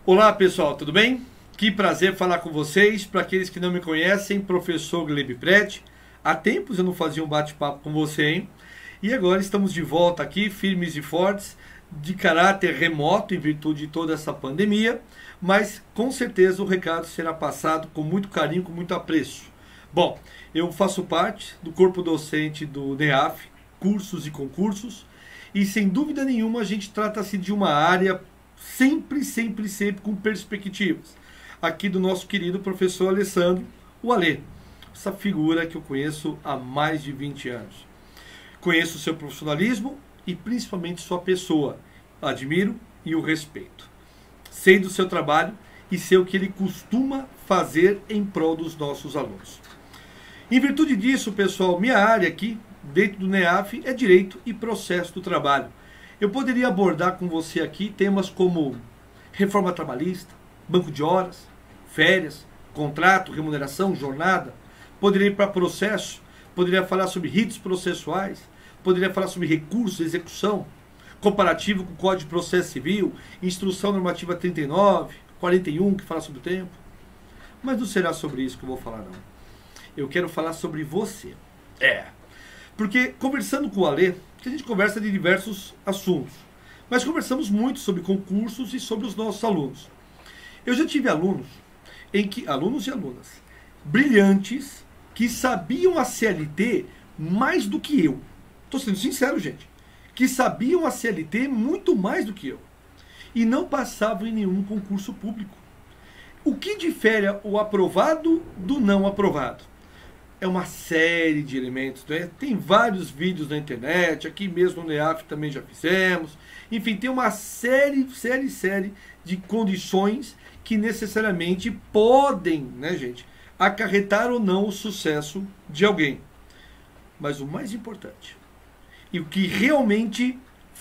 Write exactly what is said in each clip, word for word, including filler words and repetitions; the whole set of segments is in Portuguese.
Olá pessoal, tudo bem? Que prazer falar com vocês. Para aqueles que não me conhecem, professor Gleb Prete. Há tempos eu não fazia um bate-papo com você, hein? E agora estamos de volta aqui, firmes e fortes, de caráter remoto em virtude de toda essa pandemia, mas com certeza o recado será passado com muito carinho, com muito apreço. Bom, eu faço parte do corpo docente do NEAF, cursos e concursos, e sem dúvida nenhuma a gente trata-se de uma área sempre, sempre, sempre com perspectivas. Aqui do nosso querido professor Alessandro, o Alê, essa figura que eu conheço há mais de vinte anos. Conheço o seu profissionalismo e principalmente sua pessoa. Admiro e o respeito. Sei do seu trabalho e sei o que ele costuma fazer em prol dos nossos alunos. Em virtude disso, pessoal, minha área aqui, dentro do NEAF, é Direito e Processo do Trabalho. Eu poderia abordar com você aqui temas como reforma trabalhista, banco de horas, férias, contrato, remuneração, jornada. Poderia ir para processo, poderia falar sobre ritos processuais, poderia falar sobre recursos, execução, comparativo com o Código de Processo Civil, Instrução Normativa trinta e nove, quarenta e um, que fala sobre o tempo. Mas não será sobre isso que eu vou falar, não. Eu quero falar sobre você. É. Porque conversando com o Alê, a gente conversa de diversos assuntos, mas conversamos muito sobre concursos e sobre os nossos alunos. Eu já tive alunos, em que, alunos e alunas, brilhantes, que sabiam a C L T mais do que eu. Estou sendo sincero, gente. Que sabiam a C L T muito mais do que eu. E não passavam em nenhum concurso público. O que difere o aprovado do não aprovado? É uma série de elementos, né? Tem vários vídeos na internet, aqui mesmo no NEAF também já fizemos. Enfim, tem uma série, série, série de condições que necessariamente podem, né, gente, acarretar ou não o sucesso de alguém. Mas o mais importante, e o que realmente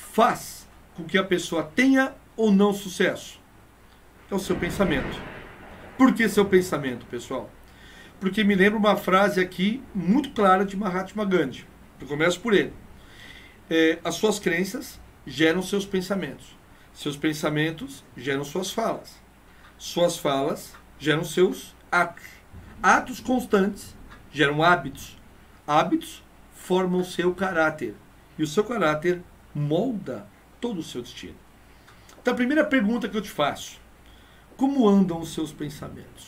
faz com que a pessoa tenha ou não sucesso, é o seu pensamento. Por que seu pensamento, pessoal? Porque me lembra uma frase aqui muito clara de Mahatma Gandhi. Eu começo por ele. É, as suas crenças geram seus pensamentos. Seus pensamentos geram suas falas. Suas falas geram seus atos. Atos constantes geram hábitos. Hábitos formam o seu caráter. E o seu caráter molda todo o seu destino. Então a primeira pergunta que eu te faço: como andam os seus pensamentos?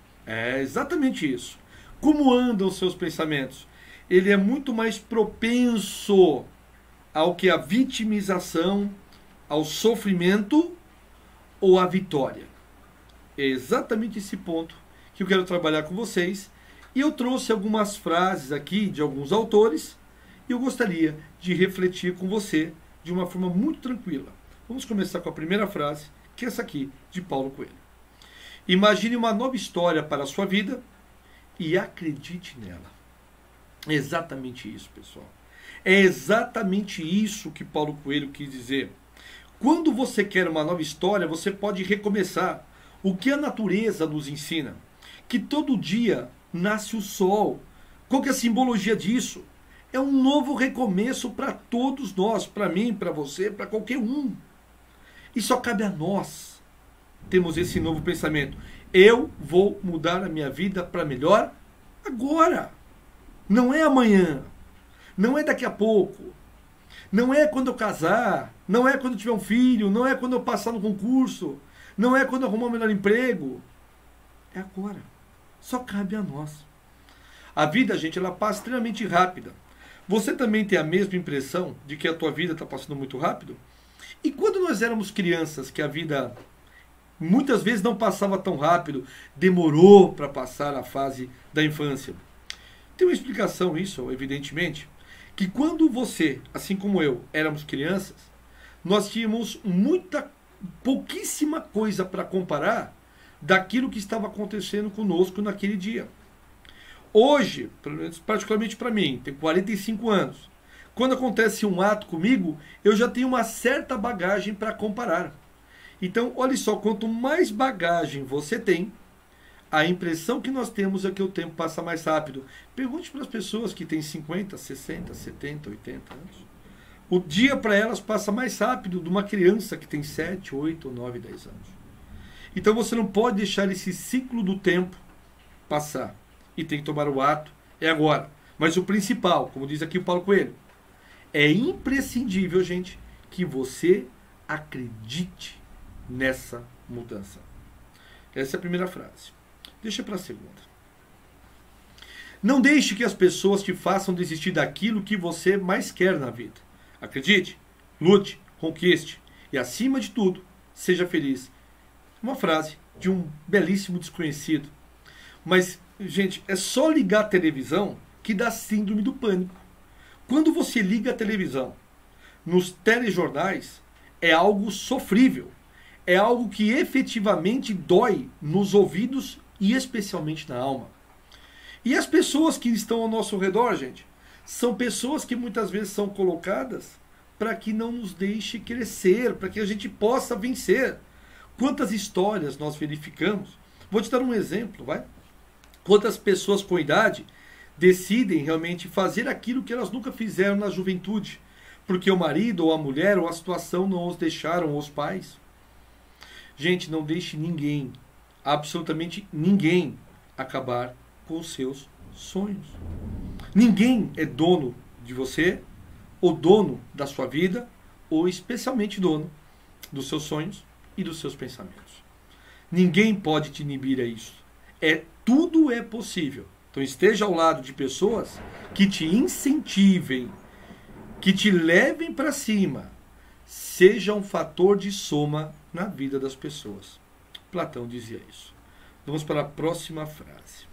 É exatamente isso. Como andam os seus pensamentos? Ele é muito mais propenso ao que a vitimização, ao sofrimento ou à vitória. É exatamente esse ponto que eu quero trabalhar com vocês. E eu trouxe algumas frases aqui de alguns autores e eu gostaria de refletir com você de uma forma muito tranquila. Vamos começar com a primeira frase, que é essa aqui, de Paulo Coelho. Imagine uma nova história para a sua vida e acredite nela. É exatamente isso, pessoal. É exatamente isso que Paulo Coelho quis dizer. Quando você quer uma nova história, você pode recomeçar. O que a natureza nos ensina? Que todo dia nasce o sol. Qual que é a simbologia disso? É um novo recomeço para todos nós, para mim, para você, para qualquer um. E só cabe a nós temos esse novo pensamento. Eu vou mudar a minha vida para melhor agora. Não é amanhã. Não é daqui a pouco. Não é quando eu casar. Não é quando eu tiver um filho. Não é quando eu passar no concurso. Não é quando eu arrumar um melhor emprego. É agora. Só cabe a nós. A vida, gente, ela passa extremamente rápida. Você também tem a mesma impressão de que a tua vida está passando muito rápido? E quando nós éramos crianças, que a vida muitas vezes não passava tão rápido, demorou para passar a fase da infância. Tem uma explicação isso, evidentemente, que quando você, assim como eu, éramos crianças, nós tínhamos muita, pouquíssima coisa para comparar daquilo que estava acontecendo conosco naquele dia. Hoje, particularmente para mim, tenho quarenta e cinco anos, quando acontece um ato comigo, eu já tenho uma certa bagagem para comparar. Então, olha só, quanto mais bagagem você tem, a impressão que nós temos é que o tempo passa mais rápido. Pergunte para as pessoas que têm cinquenta, sessenta, setenta, oitenta anos. O dia para elas passa mais rápido de uma criança que tem sete, oito, nove, dez anos. Então você não pode deixar esse ciclo do tempo passar. E tem que tomar o ato, é agora. Mas o principal, como diz aqui o Paulo Coelho, é imprescindível, gente, que você acredite nessa mudança. Essa é a primeira frase. Deixa para a segunda. Não deixe que as pessoas te façam desistir daquilo que você mais quer na vida. Acredite, lute, conquiste e, acima de tudo, seja feliz. Uma frase de um belíssimo desconhecido. Mas, gente, é só ligar a televisão que dá síndrome do pânico. Quando você liga a televisão nos telejornais, é algo sofrível. É algo que efetivamente dói nos ouvidos e especialmente na alma. E as pessoas que estão ao nosso redor, gente, são pessoas que muitas vezes são colocadas para que não nos deixe crescer, para que a gente possa vencer. Quantas histórias nós verificamos? Vou te dar um exemplo, vai? Quantas pessoas com idade decidem realmente fazer aquilo que elas nunca fizeram na juventude, porque o marido ou a mulher ou a situação não os deixaram, ou os pais. Gente, não deixe ninguém, absolutamente ninguém, acabar com os seus sonhos. Ninguém é dono de você, ou dono da sua vida, ou especialmente dono dos seus sonhos e dos seus pensamentos. Ninguém pode te inibir a isso. É, tudo é possível. Então esteja ao lado de pessoas que te incentivem, que te levem para cima. Seja um fator de soma na vida das pessoas. Platão dizia isso. Vamos para a próxima frase.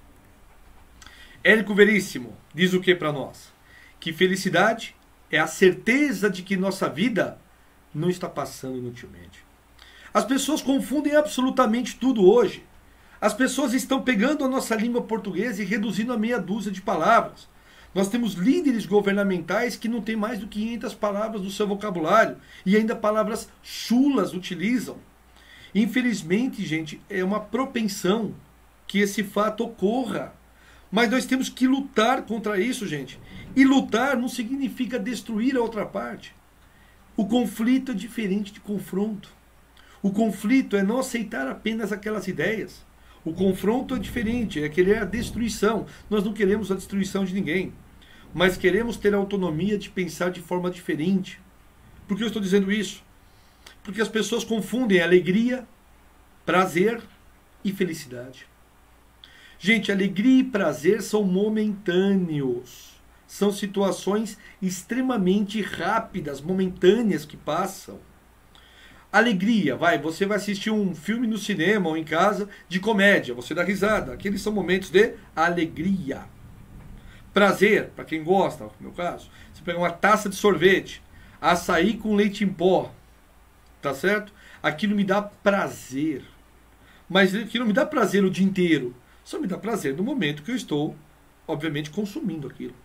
Érico Veríssimo diz o que para nós? Que felicidade é a certeza de que nossa vida não está passando inutilmente. As pessoas confundem absolutamente tudo hoje. As pessoas estão pegando a nossa língua portuguesa e reduzindo a meia dúzia de palavras. Nós temos líderes governamentais que não têm mais do que quinhentas palavras no seu vocabulário e ainda palavras chulas utilizam. Infelizmente, gente, é uma propensão que esse fato ocorra. Mas nós temos que lutar contra isso, gente. E lutar não significa destruir a outra parte. O conflito é diferente de confronto. O conflito é não aceitar apenas aquelas ideias. O confronto é diferente, é querer a destruição. Nós não queremos a destruição de ninguém, mas queremos ter a autonomia de pensar de forma diferente. Por que eu estou dizendo isso? Porque as pessoas confundem alegria, prazer e felicidade. Gente, alegria e prazer são momentâneos. São situações extremamente rápidas, momentâneas que passam. Alegria, vai, você vai assistir um filme no cinema ou em casa de comédia, você dá risada. Aqueles são momentos de alegria. Prazer, para quem gosta, no meu caso, você pega uma taça de sorvete, açaí com leite em pó, tá certo? Aquilo me dá prazer. Mas aquilo não me dá prazer o dia inteiro. Só me dá prazer no momento que eu estou, obviamente, consumindo aquilo.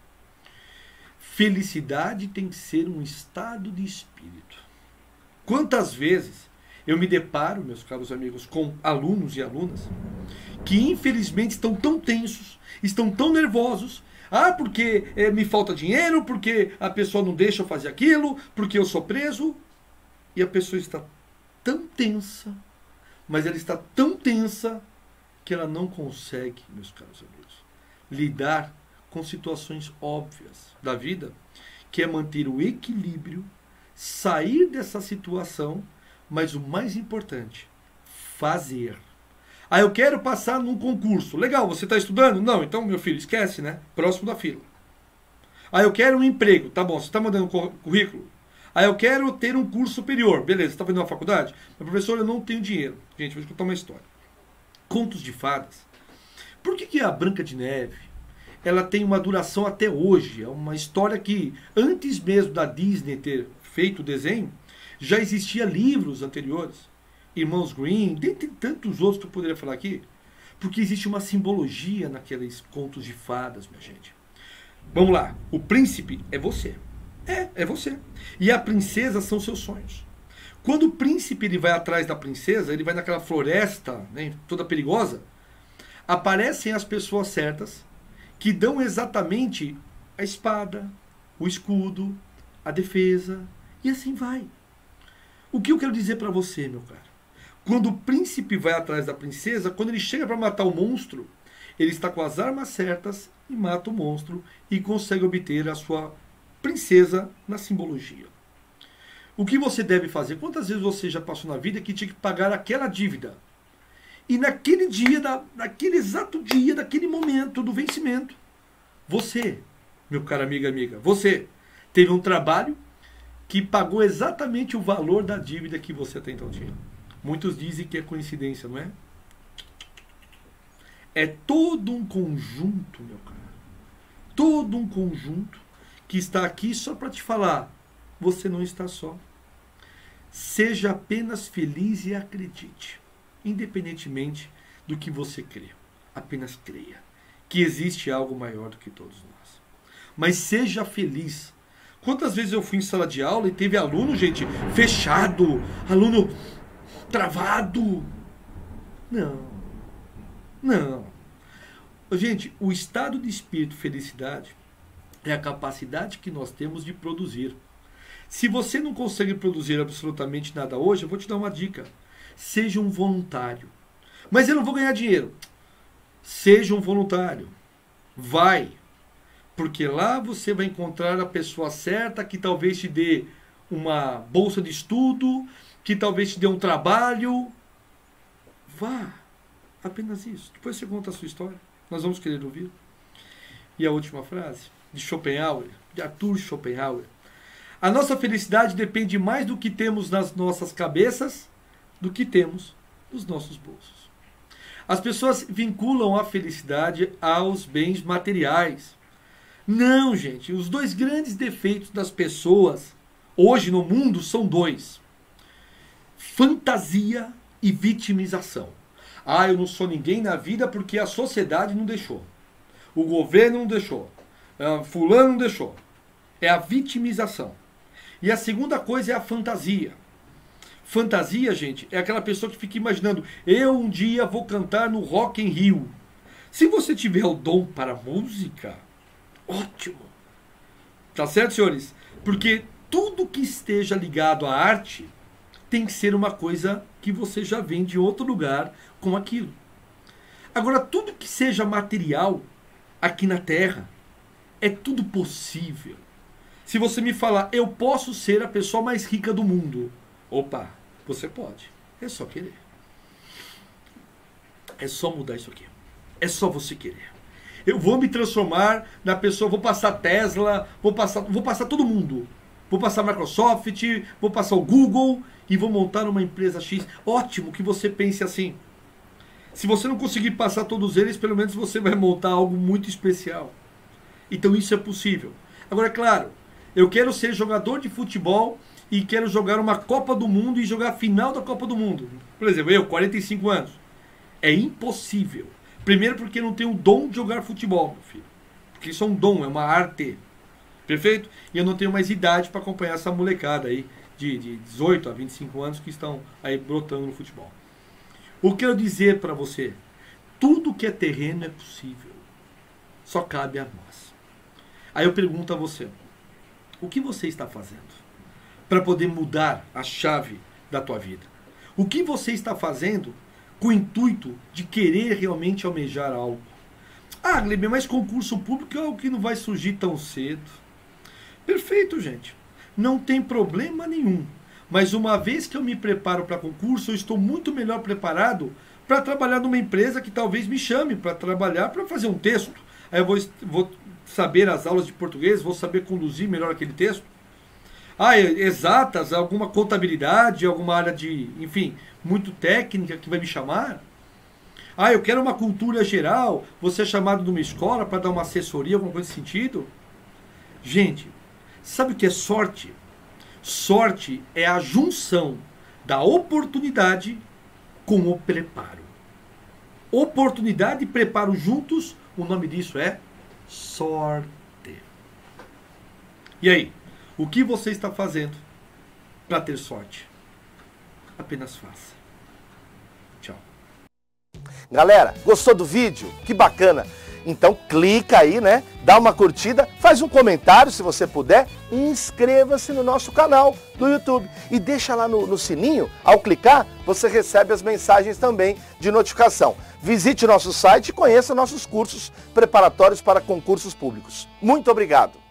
Felicidade tem que ser um estado de espírito. Quantas vezes eu me deparo, meus caros amigos, com alunos e alunas que infelizmente estão tão tensos, estão tão nervosos. Ah, porque é, me falta dinheiro, porque a pessoa não deixa eu fazer aquilo, porque eu sou preso. E a pessoa está tão tensa, mas ela está tão tensa que ela não consegue, meus caros amigos, lidar com situações óbvias da vida, que é manter o equilíbrio, sair dessa situação, mas o mais importante, fazer. Ah, eu quero passar num concurso. Legal, você está estudando? Não, então, meu filho, esquece, né? Próximo da fila. Ah, eu quero um emprego. Tá bom, você está mandando currículo? Ah, eu quero ter um curso superior. Beleza, você está fazendo uma faculdade? Mas, professor, eu não tenho dinheiro. Gente, vou te contar uma história. Contos de fadas. Por que que a Branca de Neve, ela tem uma duração até hoje? É uma história que, antes mesmo da Disney ter feito o desenho, já existia livros anteriores. Irmãos Grimm, dentre tantos outros que eu poderia falar aqui. Porque existe uma simbologia naqueles contos de fadas, minha gente. Vamos lá. O príncipe é você. É, é você. E a princesa são seus sonhos. Quando o príncipe ele vai atrás da princesa, ele vai naquela floresta, né, toda perigosa, aparecem as pessoas certas que dão exatamente a espada, o escudo, a defesa, e assim vai. O que eu quero dizer para você, meu caro? Quando o príncipe vai atrás da princesa, quando ele chega para matar o monstro, ele está com as armas certas e mata o monstro e consegue obter a sua princesa na simbologia. O que você deve fazer? Quantas vezes você já passou na vida que tinha que pagar aquela dívida? E naquele dia, da, naquele exato dia, daquele momento do vencimento, você, meu caro amigo e amiga, você teve um trabalho que pagou exatamente o valor da dívida que você até então tinha. Muitos dizem que é coincidência, não é? É todo um conjunto, meu caro. Todo um conjunto que está aqui só para te falar, você não está só. Seja apenas feliz e acredite. Independentemente do que você crê. Apenas creia que existe algo maior do que todos nós. Mas seja feliz. Quantas vezes eu fui em sala de aula e teve aluno, gente, fechado, aluno travado? Não. Não. Gente, o estado de espírito felicidade é a capacidade que nós temos de produzir. Se você não consegue produzir absolutamente nada hoje, eu vou te dar uma dica. Seja um voluntário. Mas eu não vou ganhar dinheiro. Seja um voluntário. Vai. Porque lá você vai encontrar a pessoa certa que talvez te dê uma bolsa de estudo, que talvez te dê um trabalho. Vá. Apenas isso. Depois você conta a sua história. Nós vamos querer ouvir. E a última frase, de Schopenhauer, de Arthur Schopenhauer. A nossa felicidade depende mais do que temos nas nossas cabeças do que temos nos nossos bolsos. As pessoas vinculam a felicidade aos bens materiais. Não, gente. Os dois grandes defeitos das pessoas hoje no mundo são dois. Fantasia e vitimização. Ah, eu não sou ninguém na vida porque a sociedade não deixou. O governo não deixou. Fulano não deixou. É a vitimização. E a segunda coisa é a fantasia. Fantasia, gente, é aquela pessoa que fica imaginando, eu um dia vou cantar no Rock in Rio. Se você tiver o dom para a música, ótimo. Tá certo, senhores? Porque tudo que esteja ligado à arte tem que ser uma coisa que você já vem de outro lugar com aquilo. Agora, tudo que seja material aqui na Terra, é tudo possível. Se você me falar, eu posso ser a pessoa mais rica do mundo. Opa, você pode. É só querer. É só mudar isso aqui. É só você querer. Eu vou me transformar na pessoa, vou passar Tesla, vou passar, vou passar todo mundo. Vou passar a Microsoft, vou passar o Google e vou montar uma empresa X. Ótimo que você pense assim. Se você não conseguir passar todos eles, pelo menos você vai montar algo muito especial. Então isso é possível. Agora, é claro, eu quero ser jogador de futebol e quero jogar uma Copa do Mundo e jogar a final da Copa do Mundo. Por exemplo, eu, quarenta e cinco anos. É impossível. Primeiro porque não tenho o dom de jogar futebol, meu filho. Porque isso é um dom, é uma arte. Perfeito? E eu não tenho mais idade para acompanhar essa molecada aí de, de dezoito a vinte e cinco anos que estão aí brotando no futebol. O que eu quero dizer para você? Tudo que é terreno é possível. Só cabe a nós. Aí eu pergunto a você, o que você está fazendo para poder mudar a chave da tua vida? O que você está fazendo com o intuito de querer realmente almejar algo? Ah, Glebe, mas concurso público é algo que não vai surgir tão cedo. Perfeito, gente. Não tem problema nenhum. Mas uma vez que eu me preparo para concurso, eu estou muito melhor preparado para trabalhar numa empresa que talvez me chame para trabalhar, para fazer um texto. Aí eu vou, vou saber as aulas de português, vou saber conduzir melhor aquele texto. Ah, exatas, alguma contabilidade, alguma área de, enfim, muito técnica que vai me chamar. Ah, eu quero uma cultura geral, vou ser chamado numa escola para dar uma assessoria, alguma coisa nesse sentido. Gente, sabe o que é sorte? Sorte é a junção da oportunidade com o preparo. Oportunidade e preparo juntos, o nome disso é sorte. E aí, o que você está fazendo para ter sorte? Apenas faça. Tchau. Galera, gostou do vídeo? Que bacana! Então clica aí, né? Dá uma curtida, faz um comentário se você puder, e inscreva-se no nosso canal do YouTube. E deixa lá no, no sininho, ao clicar, você recebe as mensagens também de notificação. Visite nosso site e conheça nossos cursos preparatórios para concursos públicos. Muito obrigado!